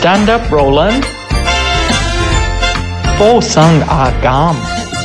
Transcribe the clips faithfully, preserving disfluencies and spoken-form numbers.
Stand up, Roland. 波生阿減。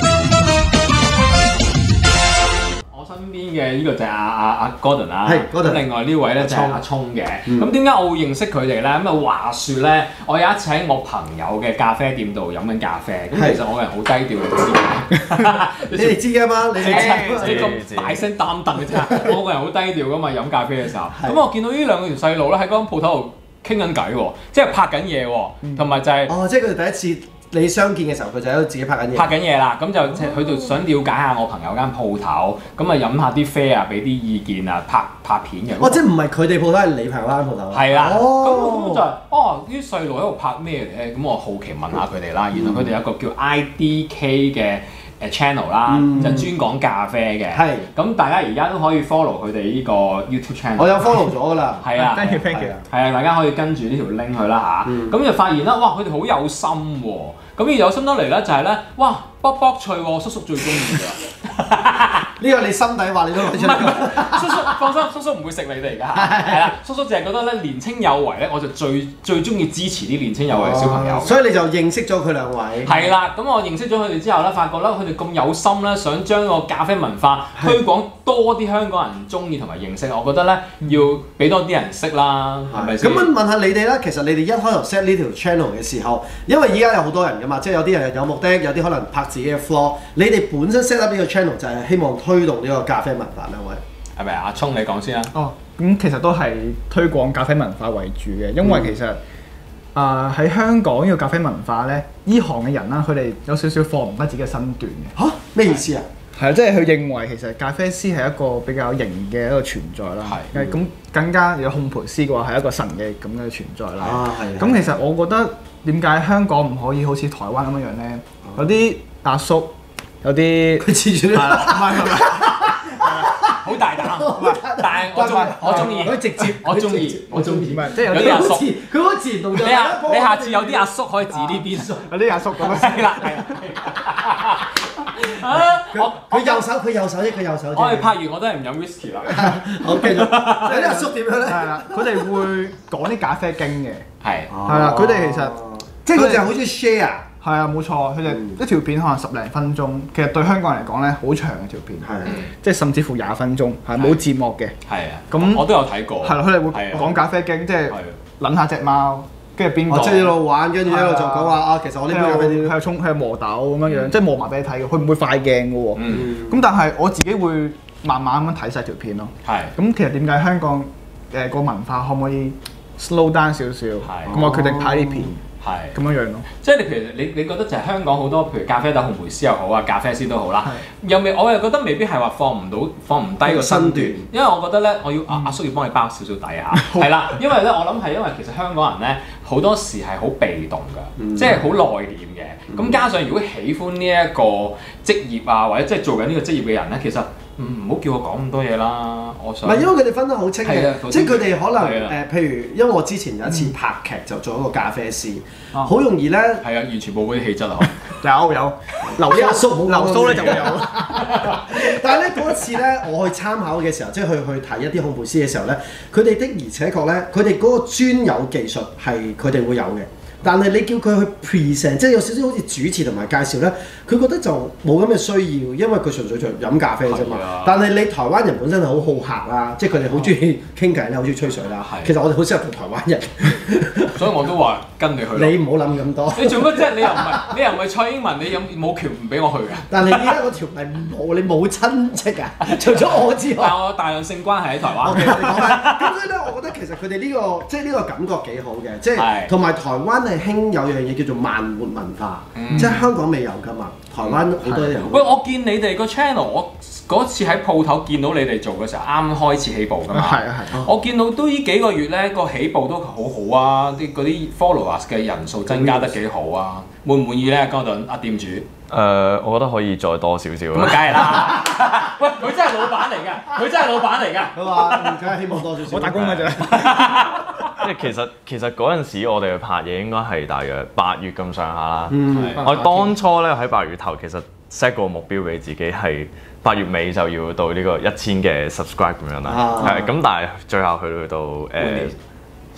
我身邊嘅呢個就係阿阿阿 Gordon 啦， 係 Gordon。 另外呢位咧就係阿聰嘅。咁點解我會認識佢哋咧？咁啊話説咧，我有一次喺我朋友嘅咖啡店度飲緊咖啡。咁其實我個人好低調嘅， 你哋知㗎嘛？你哋你咁大聲擔凳嘅啫。我個人好低調㗎嘛，飲咖啡嘅時候。咁我見到呢兩個條細路咧喺嗰間鋪頭度傾緊偈喎，即係拍緊嘢喎，同埋就係哦，即係佢哋第一次你相見嘅時候，佢就喺度自己拍緊嘢。 拍緊嘢啦，咁就佢就想了解下我朋友間鋪頭，咁啊飲下啲啡啊，俾啲意見啊，拍拍片嘅。 哦，即係唔係佢哋鋪頭，係你朋友間鋪頭。 係啦，咁哦， 咁就係哦，啲細路喺度拍咩咧？咁我好奇問下佢哋啦。原來佢哋有一個叫 I D K 嘅誒 channel 啦，就專講咖啡嘅。 係。 咁大家而家都可以 follow 佢哋呢個 YouTube channel。 我有 follow 咗㗎啦。 係啊 ，thank you，thank you。 係啊，大家可以跟住呢條 link 去啦吓，咁就發現啦，哇！佢哋好有心喎。咁而有心得嚟咧，就係咧，哇！卜卜脆喎，叔叔最中意㗎。 呢個你心底話你都攞出嚟。 叔叔放心，叔叔唔會食你哋㗎。係啦，叔叔淨係覺得咧年青有為咧，我就最最中意支持啲年青有為嘅小朋友。 所以你就認識咗佢兩位。 係啦，咁我認識咗佢哋之後咧，發覺咧佢哋咁有心咧，想將個咖啡文化推廣多啲香港人中意同埋認識。我覺得咧要俾多啲人識啦，係咪先？ 咁樣問下你哋啦，其實你哋一開頭 set 呢條 channel 嘅時候，因為依家有好多人㗎嘛，即係有啲人有目的，有啲可能拍自己嘅 vlog。你哋本身 set up 呢個 channel 就係希望推動呢個咖啡文化兩位。 係咪啊？阿聰你講先啦。 哦，咁其實都係推廣咖啡文化為主嘅，因為其實啊喺、呃、香港呢個咖啡文化咧，呢行嘅人啦，佢哋有少少放唔得自己嘅身段嘅。 嚇？咩意思啊？ 係啊，即係佢認為其實咖啡師係一個比較型嘅一個存在啦。係。咁、嗯、更加有烘焙師嘅話係一個神嘅咁嘅存在啦。 啊，係。 咁其實我覺得點解香港唔可以好似台灣咁樣樣咧？有啲阿叔，有啲佢黐住呢？ 係啦，唔係唔係。 好大膽，但係我中我中意， 佢直接， 我中意，我中意。 唔係，即係有有啲阿叔， 佢好自然動作。 你下你下次有啲阿叔可以指呢邊， 有啲阿叔咁樣。 係啦係啦。 佢佢右手，佢右手啫，佢右手啫。 我哋拍完我都係唔飲 whisky 啦。 好，繼續。有啲阿叔點樣咧？ 係啦，佢哋會講啲咖啡經嘅。 係。 係啦，佢哋其實即係佢哋好中意 share。 係啊，冇錯，佢哋一條片可能十零分鐘，其實對香港人嚟講咧，好長嘅條片，即係甚至乎廿分鐘，係冇字幕嘅。 係啊， 咁我都有睇過。 係啦，佢哋會講咖啡經，即係撚下隻貓，跟住邊個？ 即係一路玩，跟住一路就講話啊，其實我呢杯咖啡點？ 係沖係磨豆咁樣樣，即係磨埋俾你睇嘅，佢唔會快鏡嘅喎。咁但係我自己會慢慢咁樣睇晒條片咯。 係。咁其實點解香港誒個文化可唔可以 slow down 少少？咁我決定拍呢片。係咁樣樣咯， 即係你譬如你你覺得就係香港好多譬如咖啡豆烘焙師又好啊，咖啡師都好啦，又未我又覺得未必係話放唔到放唔低個身段，因為我覺得咧我要阿阿叔要幫你包少少底下，係啦，因為咧我諗係因為其實香港人咧好多時係好被動㗎，即係好內斂嘅，咁加上如果喜歡呢一個職業啊，或者即係做緊呢個職業嘅人咧，其實唔好叫我講咁多嘢啦，我想。 唔係因為佢哋分得好清嘅，即係佢哋可能誒，譬如因為我之前有一次拍劇就做一個咖啡師，好容易咧。 係啊，完全冇嗰啲氣質啊！ 有有，流阿叔流蘇咧就會有。 但係咧嗰一次咧，我去參考嘅時候，即係去去睇一啲烘焙師嘅時候咧，佢哋的而且確咧，佢哋嗰個專有技術係佢哋會有嘅。但係你叫佢去 present， 即係有少少好似主持同埋介紹咧，佢覺得就冇咁嘅需要，因為佢純粹就飲咖啡啫嘛。但係你台灣人本身係好好客啦，即係佢哋好中意傾偈啦，好中意吹水啦。其實我哋好適合做台灣人， 所以我都話跟你去。 你唔好諗咁多。 你做乜啫？你又唔係你又唔係蔡英文，你有冇權唔俾我去㗎？ 但係而家嗰條係冇，你冇親戚啊，除咗我之外。 但我大量性關係喺台灣。 OK，你講翻。咁所以咧，我覺得其實佢哋呢個即係呢個感覺幾好嘅，即係同埋台灣。係興有樣嘢叫做慢活文化，嗯、即係香港未有㗎嘛，台灣好多人。 喂，我見你哋個 channel，我嗰次喺鋪頭見到你哋做嘅時候，啱開始起步㗎嘛。係啊係。我見到都呢幾個月咧，個起步都好好啊，啲嗰啲 followers 嘅人數增加得幾好啊，滿唔滿意咧，Gordon 阿店主？ 誒、呃，我覺得可以再多少少。咁梗係啦！喂，佢真係老闆嚟㗎，佢真係老闆嚟㗎。 佢話：梗係希望多少少。 我打工㗎啫。 即係其實其實嗰陣時我哋去拍嘢應該係大約八月咁上下啦。 嗯。 我當初咧喺八月頭其實 set 個目標俾自己係八月尾就要到呢個一千嘅 subscribe 咁樣啦。係咁、啊，但係最後去到誒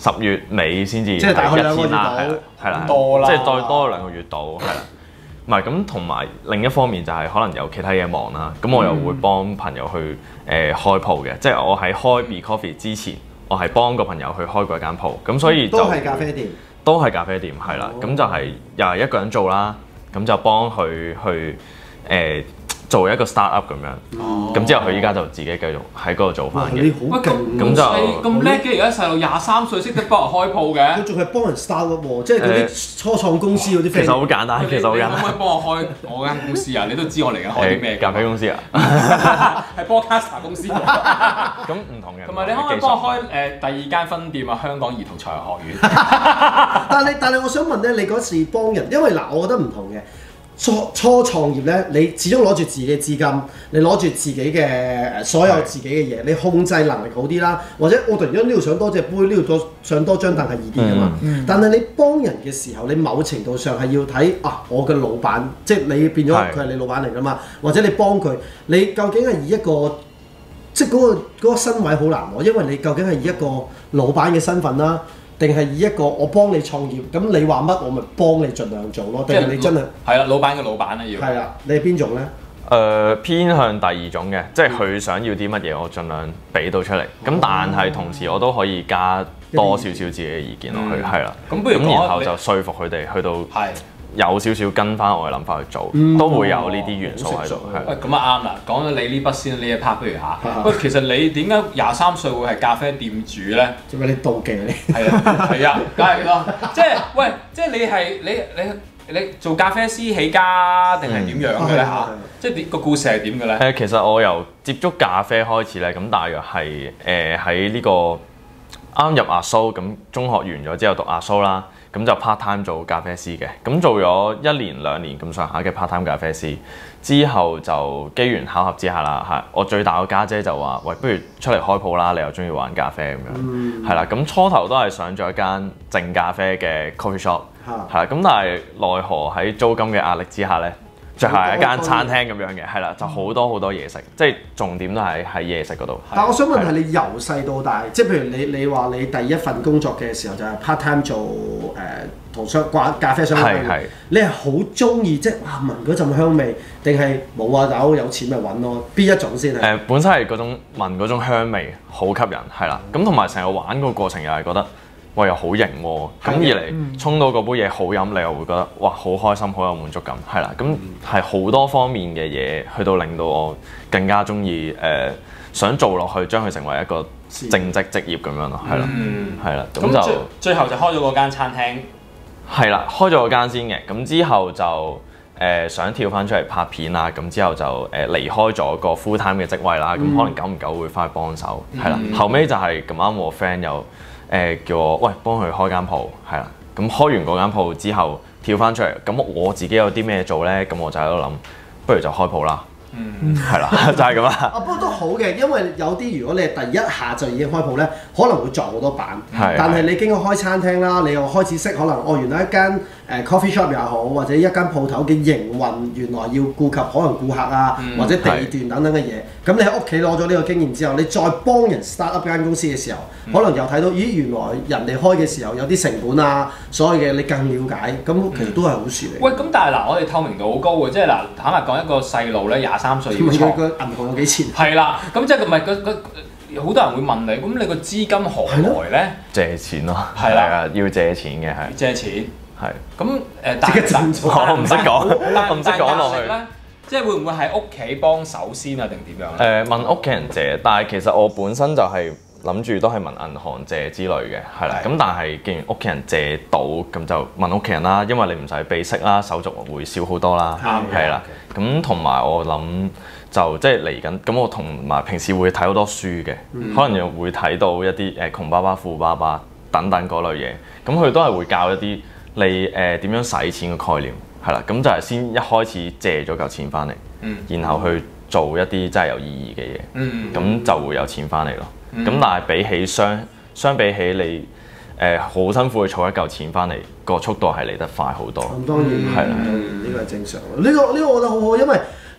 十月尾先至即係大概兩個月到， 係啦， 多啦， 即係再多兩個月到，係啦。唔係咁，同埋另一方面就係可能有其他嘢忙啦，咁我又會幫朋友去誒、呃、開鋪嘅，即係我喺開 Be Coffee 之前，我係幫個朋友去開過一間鋪，咁所以就都係咖啡店， 都係咖啡店，係啦，咁、哦、就係又係一個人做啦，咁就幫佢去誒。呃做一個 startup 咁樣，咁、哦、之後佢依家就自己繼續喺嗰度做翻嘅。 你好勁， 咁就咁叻嘅，而家細路廿三歲識得幫人開鋪嘅。佢仲係幫人 startup 喎，即係嗰啲初創公司嗰啲。 其實好簡單，其實好簡單。 你可唔可以幫我開我間公司啊？你都知我嚟緊開啲咩咖啡公司啊？ 係 Broadcaster 公司。 咁唔同嘅。 同埋你可唔可以幫我開誒第二間分店啊？香港兒童才藝學院。 但係但係我想問咧，你嗰時幫人，因為嗱，我覺得唔同嘅。初初創業咧，你始終攞住自己嘅資金，你攞住自己嘅所有自己嘅嘢，你控制能力好啲啦。或者我突然間呢度想多隻杯，呢度多想多張凳係易啲噶嘛。嗯嗯、但係你幫人嘅時候，你某程度上係要睇啊，我嘅老闆，即係你變咗佢係你老闆嚟噶嘛。或者你幫佢，你究竟係以一個即係、嗰、嗰個嗰、嗰個身位好難攞，因為你究竟係以一個老闆嘅身份啦。定係以一個我幫你創業，咁你話乜我咪幫你盡量做咯。定係你真係係啦，老闆嘅老闆啦要。係啦，你係邊種咧？誒、 呃，偏向第二種嘅，即係佢想要啲乜嘢，我盡量俾到出嚟。咁、嗯、但係同時我都可以加多少少自己嘅意見落去，係啦、嗯。咁不如咁然後就說服佢哋去到係。有少少跟翻我嘅諗法去做，嗯、都會有呢啲元素喺度。 喂，咁啊啱啦，講咗你呢筆先，呢一 part 不如下。喂，其實你點解廿三歲會係咖啡店主咧？做咩你妒忌你？係啊，係啊，梗係咯。即係喂，即係你係你你你做咖啡師起家定係點樣嘅咧嚇？即係個故事係點嘅咧？ 誒，其實我由接觸咖啡開始咧，咁大約係誒喺呢個啱入阿蘇，咁中學完咗之後讀阿蘇啦。咁就 part time 做咖啡師嘅，咁做咗一年兩年咁上下嘅 part time 咖啡師，之後就機緣巧合之下啦，係我最大個家姐就話：喂，不如出嚟開鋪啦！你又中意玩咖啡咁樣，係啦、嗯。咁初頭都係想做一間淨咖啡嘅 coffee shop，係啦。咁但係奈何喺租金嘅壓力之下咧，最後係一間餐廳咁樣嘅，係啦，就好多好多嘢食，即係重點都係喺嘢食嗰度。 但我想問係你由細到大，即係譬如你你話你第一份工作嘅時候就係 part time 做誒同相關咖啡相關嘅，你係好中意即係哇聞嗰陣香味，定係冇啊？有有錢咪揾咯？邊一種先係？誒、 呃、本身係嗰種聞嗰種香味好吸引，係啦。咁同埋成個玩個過程又係覺得。喂，又好型喎！咁二嚟沖到嗰杯嘢好飲，你又會覺得哇好開心，好有滿足感，係啦。咁係好多方面嘅嘢，去到令到我更加中意誒，想做落去，將佢成為一個正職職業咁樣咯，係啦，係啦。咁就最後就開咗嗰間餐廳。 係啦，開咗嗰間先嘅。咁之後就誒、呃、想跳翻出嚟拍片啊，咁之後就誒、呃、離開咗個 full time 嘅職位啦。咁、嗯、可能久唔久會翻去幫手，係啦、嗯。後尾就係咁啱我 friend 又。誒、呃、叫我喂幫佢開間鋪，係啦，咁開完嗰間鋪之後跳翻出嚟，咁我自己有啲咩做咧？咁我就喺度諗，不如就開鋪啦。嗯，係啦，就係咁啦。 啊，不過都好嘅，因為有啲如果你係第一下就已經開鋪咧，可能會撞好多板。係。但係你經過開餐廳啦，你又開始識可能哦，原來一間誒 coffee shop 又好，或者一間鋪頭嘅營運，原來要顧及可能顧客啊，嗯、或者地段等等嘅嘢。咁你喺屋企攞咗呢個經驗之後，你再幫人 start up 間公司嘅時候，嗯、可能又睇到咦，原來人哋開嘅時候有啲成本啊，所有嘅你更了解，咁其實都係好事嚟。 喂，咁但係嗱，我哋透明度好高嘅，即係嗱，坦白講一個細路咧，廿三歲要創， 個銀行有幾錢？ 係啦，咁即係唔係個個好多人會問你，咁你個資金何來咧？ 借錢咯， 係啦， 要借錢嘅係。 借錢係。 咁誒，但係我唔識講，我唔識講落去。 即係會唔會喺屋企幫手先啊？定點樣咧？誒、呃、問屋企人借，但係其實我本身就係諗住都係問銀行借之類嘅，係啦。咁的但係既然屋企人借到，咁就問屋企人啦，因為你唔使俾息啦，手續會少好多啦，係啦。咁同埋我諗就即係嚟緊，咁我同埋平時會睇好多書嘅，嗯、可能又會睇到一啲誒窮爸爸富爸爸等等嗰類嘢，咁佢都係會教一啲你誒點、呃、樣使錢嘅概念。係啦，咁就係先一開始借咗嚿錢翻嚟，嗯、然後去做一啲真係有意義嘅嘢，咁、嗯、就會有錢翻嚟咯。咁、嗯、但係比起相相比起你誒好、呃、辛苦去儲一嚿錢翻嚟，個速度係嚟得快好多。 咁當然係啦，呢個係正常。呢、呢個呢、呢個我覺得好好，因為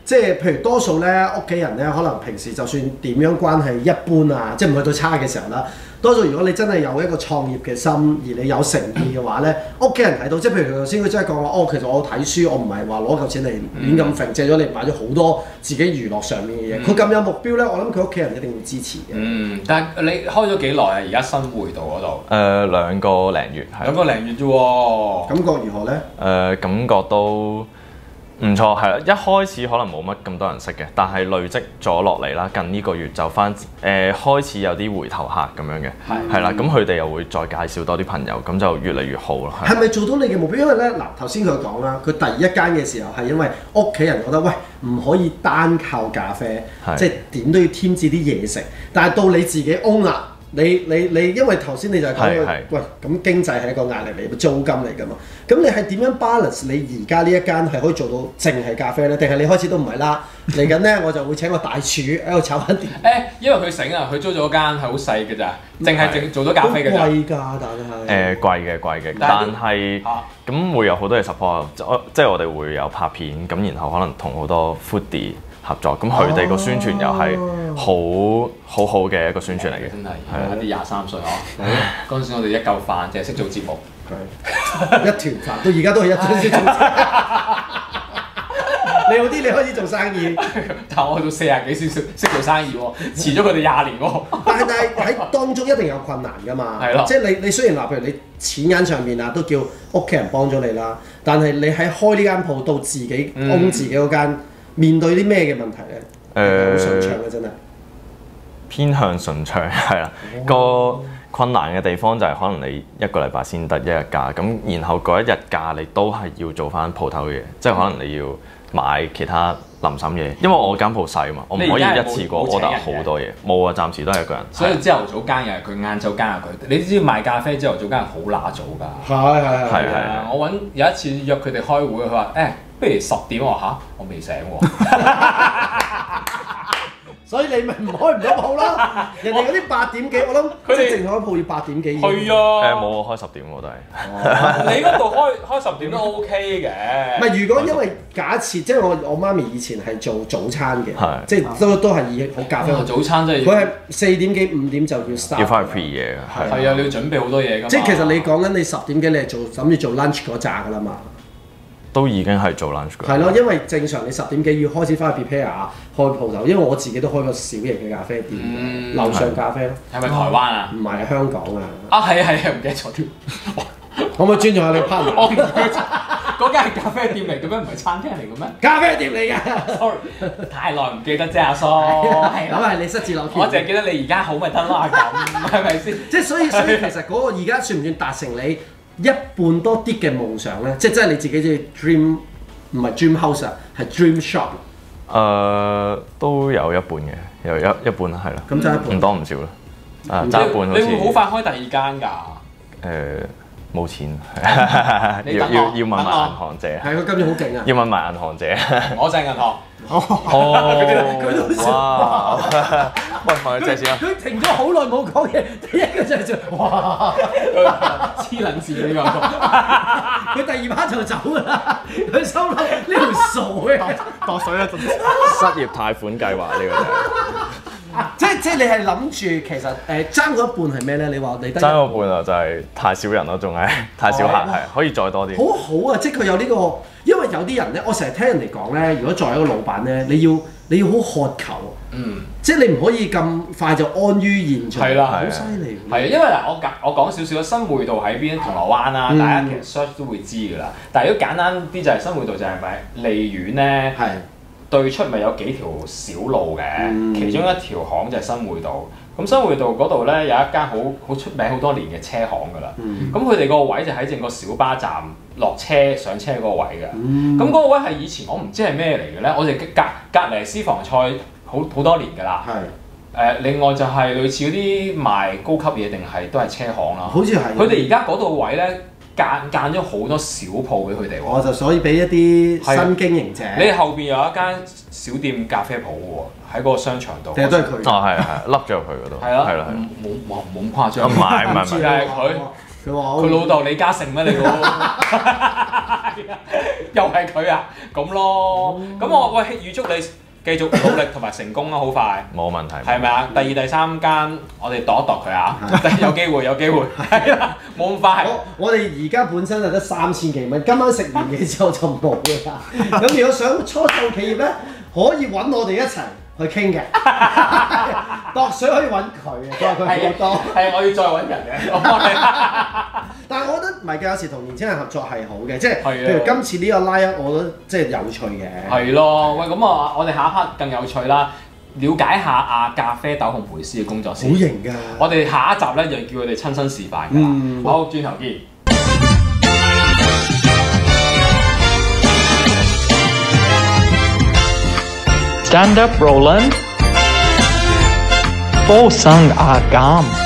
即係譬如多數咧屋企人咧，可能平時就算點樣關係一般啊，即係唔去到差嘅時候啦。多數如果你真係有一個創業嘅心，而你有誠意嘅話咧，屋企人睇到，即係譬如頭先佢真係講話，哦，其實我睇書，我唔係話攞嚿錢嚟亂咁揈，借咗你買咗好多自己娛樂上面嘅嘢。佢咁、嗯、有目標咧，我諗佢屋企人一定會支持嘅。嗯， 但係你開咗幾耐啊？而家新會道嗰度？誒、 呃，兩個零月係。 兩個零月啫喎， 感覺如何咧？誒、 呃，感覺都唔錯，係啦。一開始可能冇乜咁多人識嘅，但係累積咗落嚟啦。近呢個月就翻誒、呃、開始有啲回頭客咁樣嘅，係啦。咁佢哋又會再介紹多啲朋友，咁就越嚟越好咯。 係咪做到你嘅目標？因為咧嗱，頭先佢講啦，佢第一間嘅時候係因為屋企人覺得喂唔可以單靠咖啡，即係點都要添置啲嘢食。但係到你自己 own 啦。你你你，因為頭先你就係講喂，咁經濟係一個壓力嚟，租金嚟㗎嘛。咁你係點樣 balance 你而家呢一間係可以做到淨係咖啡咧？定係你開始都唔係啦？嚟緊咧我就會請個大廚喺度炒翻碟。 誒，因為佢醒啊，佢租咗間係好細嘅咋，淨係淨做咗咖啡嘅咋。 貴㗎，但係誒貴嘅貴嘅，但係咁會有好多嘢 support，即係我哋會有拍片，咁然後可能同好多 foodie合作，咁佢哋個宣傳又係好好好嘅一個宣傳嚟嘅， 真係係啲廿三歲嗬，嗰陣時我哋一嚿飯淨係識做節目， 一團飯到而家都係一團先做。你好啲，你開始做生意， 但我去到四廿幾先識識做生意喎，遲咗佢哋廿年喎。 但係但係喺當中一定有困難㗎嘛，係咯，即係你你雖然話譬如你錢銀上面啊都叫屋企人幫咗你啦，但係你喺開呢間鋪到自己 own 自己嗰間。面對啲咩嘅問題咧？誒，好順暢嘅真係。 偏向順暢係啦。個困難嘅地方就係可能你一個禮拜先得一日假，咁然後嗰一日假你都係要做翻鋪頭嘅嘢，即係可能你要買其他臨審嘢，因為我間鋪細嘛，我唔可以一次過 order 好多嘢。冇啊，暫時都係一個人。 所以朝頭早間又係佢，晏晝間又係佢。你知唔知賣咖啡朝頭早間係好乸早㗎？ 係係係係啊！ 我揾有一次約佢哋開會，佢話誒。不如十點喎嚇，我未醒喎， 所以你咪唔開唔到鋪啦。人哋嗰啲八點幾，我諗佢哋淨開鋪要八點幾。 係啊， 誒冇啊，開十點喎都係。 你嗰度開開十點都 OK 嘅。 唔係，如果因為假設，即係我我媽咪以前係做早餐嘅，即係都都係以好咖啡。 早餐真係佢係四點幾五點就要 start。 要翻去 pre 嘢㗎。 係啊，你要準備好多嘢㗎嘛。 即係其實你講緊你十點幾，你係做諗住做 lunch 嗰扎㗎啦嘛。 都已經係做 lunch 㗎。 係咯，因為正常你十點幾要開始翻去 prepare 開鋪頭，因為我自己都開個小型嘅咖啡店，嗯、樓上咖啡咯。 係咪台灣啊？ 唔係香港啊。 啊係啊係啊，唔記得咗添。 可唔可以尊重下你 partner？ 我唔記得咗，嗰間係咖啡店嚟嘅咩？唔係餐廳嚟嘅咩？ 咖啡店嚟㗎。 Sorry， 太耐唔記得啫，阿叔。係咁係你失智漏我淨係記得你而家好咪得咯，咁係咪先？ 即係所以所以其實嗰個而家算唔算達成你一半多啲嘅夢想咧？即係真係你自己嘅 dream。唔係 dream house 啊，係 dream shop。 誒、呃，都有一半嘅，有一一半係啦。 咁爭一半， 唔多唔少啦。啊，爭一半好似。 你會好快開第二間㗎？誒、 呃，冇錢，要要要問埋銀行借。 係佢今年好勁啊！ 要問埋銀行借。 我借銀行。 哦，哇！喂，問佢借錢啊！ 佢停咗好耐冇講嘢，第一個就係做哇， 黐撚線呢個。 佢第二 part 就走㗎啦，佢心諗呢條傻嘅， 度水啊！ 失業貸款計劃呢個就係。 即係即係你係諗住其實誒爭嗰一半係咩咧？你話你得爭嗰半啊，就係太少人咯，仲係太少客，係可以再多啲。 好好啊！即係佢有呢個，因為有啲人咧，我成日聽人哋講咧，如果作為一個老闆咧，你要你要好渴求，嗯，即係你唔可以咁快就安於現狀， 係啦， 好犀利。 係啊，因為嗱，我講我講少少新會道喺邊？銅鑼灣啦，大家其實 search 都會知㗎啦。但係如果簡單啲就係新會道就係咪利苑咧？係。對出咪有幾條小路嘅，嗯、其中一條巷就係新會道。咁新會道嗰度咧有一間好好出名好多年嘅車行㗎啦。咁佢哋個位就喺正個小巴站落車上車嗰個位嘅。咁嗰、嗯、個位係以前我唔知係咩嚟嘅咧，我哋隔隔離私房菜好好多年㗎啦。係誒、呃，另外就係類似嗰啲賣高級嘢定係都係車行啦。好似係。佢哋而家嗰度位咧。間間咗好多小鋪俾佢哋喎， 我就所以俾一啲新經營者。 你後邊有一間小店咖啡鋪喎，喺嗰個商場度。 其實都係佢。 哦，係係，笠咗入去嗰度。 係咯， 係啦， 冇冇冇咁誇張。 唔係唔係唔係， 係佢。佢話：佢老豆李嘉誠咩？你估？ 又係佢啊，咁咯。咁我喂預祝你繼續努力同埋成功啦，好快。 冇問題。 係咪啊？第二、第三間我哋度一度佢啊，有機會有機會。係啦，冇咁快。 我我哋而家本身係得三千幾蚊，今晚食完嘢之後就冇㗎啦。咁如果想初創企業咧，可以揾我哋一齊去傾嘅。度水可以揾佢嘅，佢話佢好多。 係，我要再揾人嘅。 但係我覺得唔係嘅，有時同年青人合作係好嘅，即係係譬如今次呢個 line，我覺得即係有趣嘅。 係咯，喂，咁啊，我哋下一 part 更有趣啦，了解下啊咖啡豆烘焙師嘅工作先。 好型㗎！ 我哋下一集咧就叫佢哋親身示範㗎啦。 嗯， 好，轉頭見。 Stand up, Roland. Fosang agam.